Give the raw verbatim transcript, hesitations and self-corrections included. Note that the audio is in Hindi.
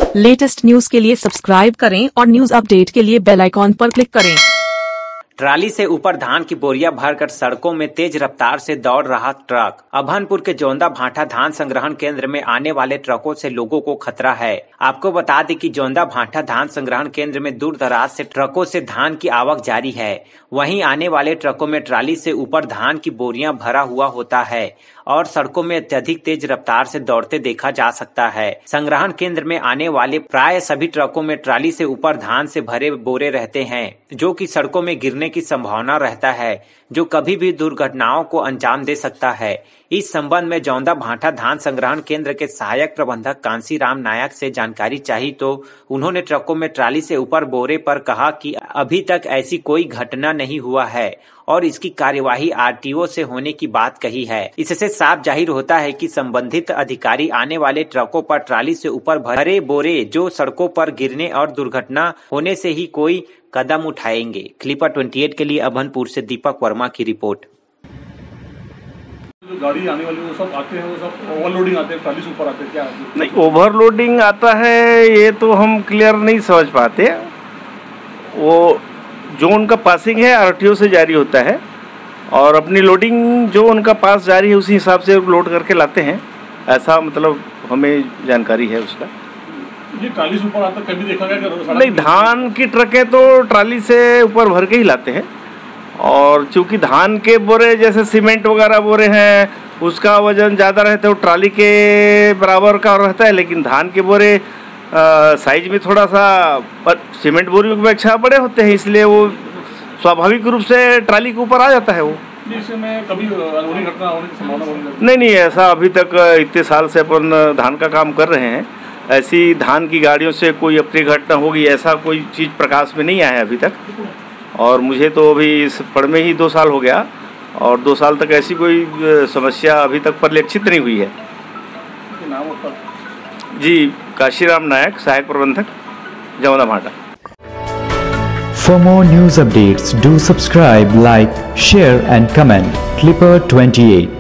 लेटेस्ट न्यूज के लिए सब्सक्राइब करें और न्यूज अपडेट के लिए बेल आइकॉन पर क्लिक करें। ट्राली से ऊपर धान की बोरियां भरकर सड़कों में तेज रफ्तार से दौड़ रहा ट्रक। अभनपुर के जोंदा भाटा धान संग्रहण केंद्र में आने वाले ट्रकों से लोगों को खतरा है। आपको बता दें कि जोंदा भाटा धान संग्रहण केंद्र में दूर दराज से ट्रकों से धान की आवक जारी है। वहीं आने वाले ट्रकों में ट्राली से ऊपर धान की बोरियां भरा हुआ होता है और सड़कों में अत्यधिक तेज रफ्तार से दौड़ते देखा जा सकता है। संग्रहण केंद्र में आने वाले प्राय सभी ट्रकों में ट्राली से ऊपर धान से भरे बोरे रहते हैं, जो कि सड़कों में गिरने की संभावना रहता है, जो कभी भी दुर्घटनाओं को अंजाम दे सकता है। इस संबंध में जोंदा भाटा धान संग्रहण केंद्र के सहायक प्रबंधक कांसी राम नायक से जानकारी चाहिए तो उन्होंने ट्रकों में ट्राली से ऊपर बोरे पर कहा कि अभी तक ऐसी कोई घटना नहीं हुआ है और इसकी कार्यवाही आरटीओ से होने की बात कही है। इससे साफ जाहिर होता है कि संबंधित अधिकारी आने वाले ट्रकों पर ट्राली से ऊपर भरे बोरे जो सड़कों पर गिरने और दुर्घटना होने से ही कोई कदम उठाएंगे। क्लिपर अट्ठाईस के लिए अभनपुर से दीपक वर्मा की रिपोर्ट। जो गाड़ी आने वाली वो सब आते हैं, वो सब ओवरलोडिंग आते हैं, ट्राली से ऊपर आते हैं क्या? नहीं, ओवरलोडिंग आता है ये तो हम क्लियर नहीं समझ पाते। वो जो उनका पासिंग है आरटीओ से जारी होता है और अपनी लोडिंग जो उनका पास जारी है उसी हिसाब से लोड करके लाते हैं, ऐसा मतलब हमें जानकारी है उसका। ये ट्राली से ऊपर आता कभी देखा गया? नहीं, धान की ट्रकें तो ट्राली से ऊपर भर के ही लाते हैं और चूंकि धान के बोरे जैसे सीमेंट वगैरह बोरे हैं उसका वजन ज़्यादा रहता है, वो ट्राली के बराबर का रहता है, लेकिन धान के बोरे साइज में थोड़ा सा पर सीमेंट बोरियों की अपेक्षा बड़े होते हैं, इसलिए वो स्वाभाविक रूप से ट्राली के ऊपर आ जाता है। वो इसमें कभी अनहोनी घटना होने की संभावना नहीं नहीं ऐसा अभी तक इतने साल से अपन धान का काम कर रहे हैं, ऐसी धान की गाड़ियों से कोई अप्रिय घटना होगी ऐसा कोई चीज़ प्रकाश में नहीं आया अभी तक। और मुझे तो अभी इस पड़ में ही दो साल हो गया और दो साल तक ऐसी कोई समस्या अभी तक परिलक्षित नहीं हुई है। जी, काशीराम नायक, सहायक प्रबंधक, जोंदा भाटा। For more news updates, do subscribe, like, share and comment. Clipper twenty-eight.